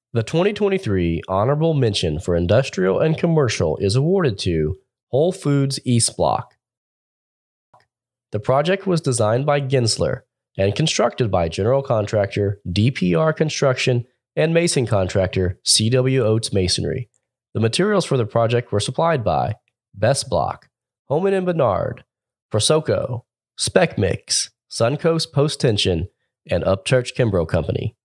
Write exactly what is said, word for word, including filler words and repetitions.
The twenty twenty-three Honorable Mention for Industrial and Commercial is awarded to Whole Foods East Block. The project was designed by Gensler and constructed by general contractor D P R Construction and mason contractor C W Oates Masonry. The materials for the project were supplied by Best Block, Homan and Bernard, Prosoco, Spec Mix, Suncoast Post Tension, and Upchurch Kimbrough Company.